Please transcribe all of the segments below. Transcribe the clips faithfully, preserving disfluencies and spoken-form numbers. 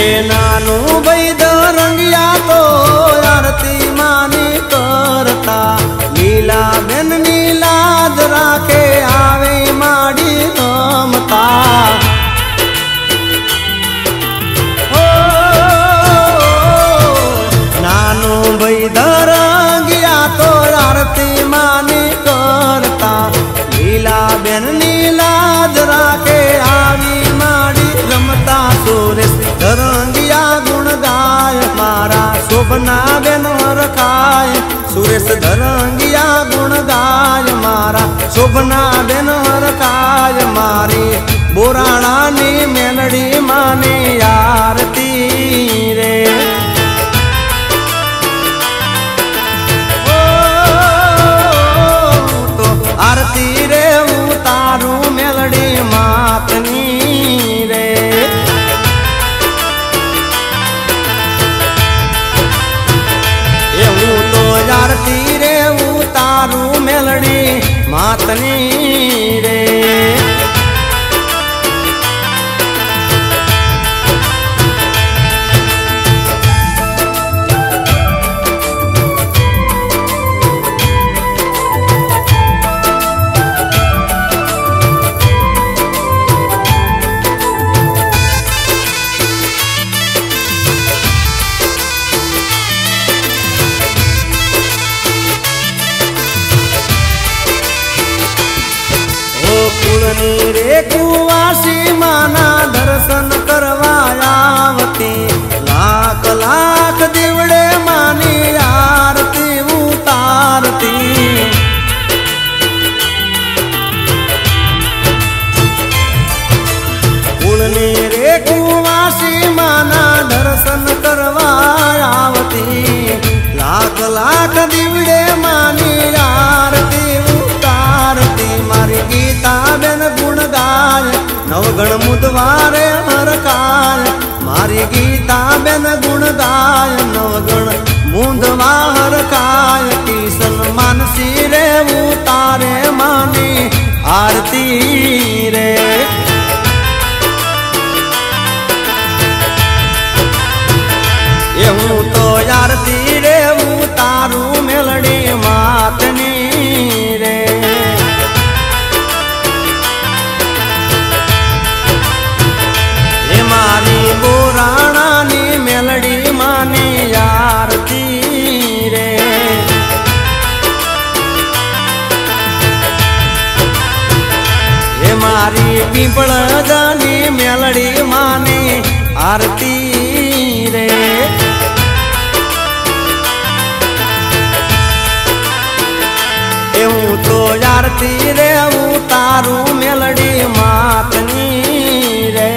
नानू भाई दरंगिया तो आरती मानी करता लीला बेन नीलाद राखे आवे माड़ी रमता ओ नानू भाई दरंगिया तो आरती मानी करता लीला बेन नीलाद राखे आवी माड़ी रमता सुरेश दरंगिया गुण गाय मारा शोभना बेन हरखाय सुरेश दरंगिया गुण गाय मारा शोभना बेन हरखाय मारी बोराणा नी मेलडी माने आरती रे ओ तो आरती रे उतारू मेलडी मातनी रे आरती रे उतारू मेलडी मातनी रे रे कुवासी माना दर्शन करवायावती लाख लाख दिवड़े मानी आरती उतारती कुलनी रे कुवासी माना दर्शन करवायावती लाख लाख दिवड़े मानी आरती उतारती मारी गीता बेन गुण गाय नवगण मुदवारे हरखाय मारी गीता बेन गुण गाय नवगण मुदवा हरखाय किशन मानसी रे उतारे मानी आरती रे हूँ तो आरती रे उतारू मेलडी मातनी रे मारी बोराणा नी मेलडी मानी आरती रे हे मारी पीपल जानी मेलडी मानी आरती रे हूँ तो आरती रे उतारू मेलडी मातनी रे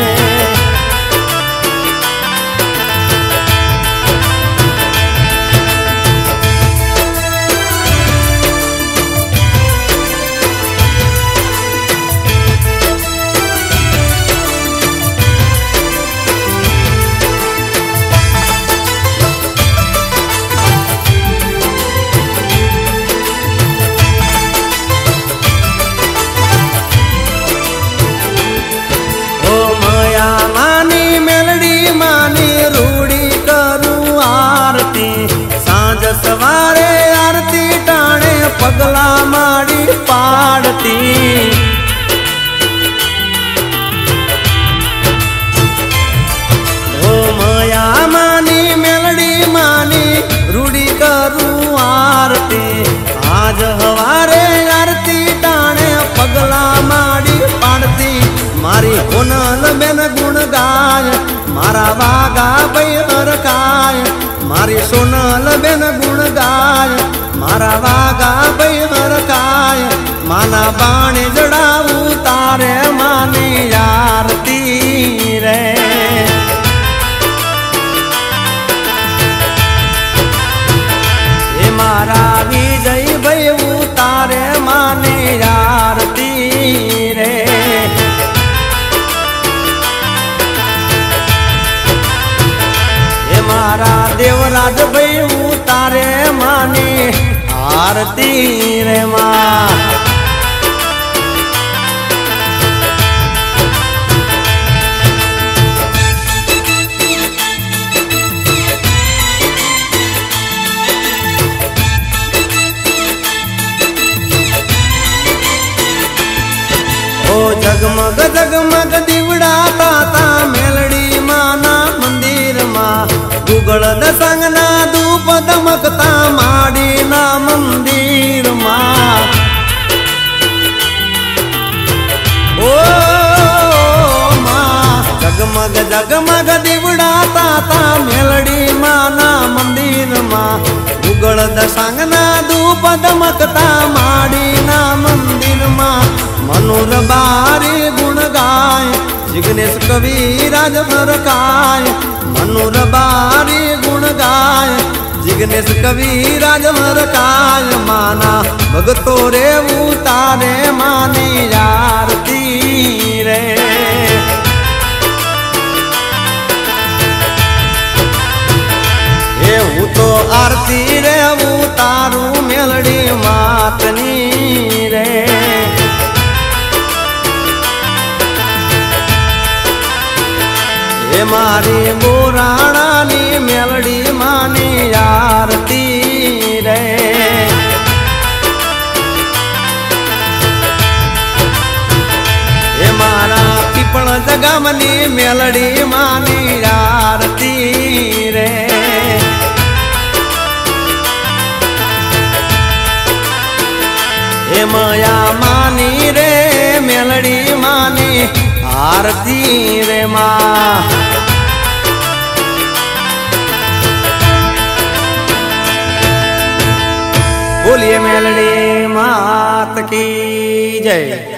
सवारे आरती टाणे पगला माड़ी पाड़ती ओ माया मानी मेलडी मानी रूढ़ी करू आरती आज हवारे आरती टाणे पगला माड़ी पाड़ती मारी होनल बेन गुण गाय मारा वागा बैर काय मारी सोनल बेन गुण गाय मारा वागा बैर काय माना बाणी जड़ाऊ तारे मानी आरती रे हे मारा विजय भई उतारे मानी आरती रे मारा देवराज भाई उतारे मानी आरती रे माँ जगमग जगमग दीवड़ा ताता मेलडी माना मंदिर मा गुगल दसंगना धूप दमकता माड़ी ना मंदिर मा ओ मां जगमग जगमग दीवड़ा ताता मेलडी माना मंदिर मा गुगल दसंगना धूप दमकता माड़ी ना मंदिर मा मनोर बारी गुण गाय जिग्नेश कवि राज भरकाय मनोर बारी गुण गाय जिग्नेश कवि राज भरकाय माना भगतो रे उतारे माने आरती रे हे हूँ तो आरती रे उतारू मेलडी मातनी रे हे मारी बोराणा नी मेलडी मानी आरती रे हे मारा पीपल जगमनी मेलडी मानी आरती रे हे माया मानी रे मेलडी मानी आरती रे माँ बोलिए मेलडी मात की जय।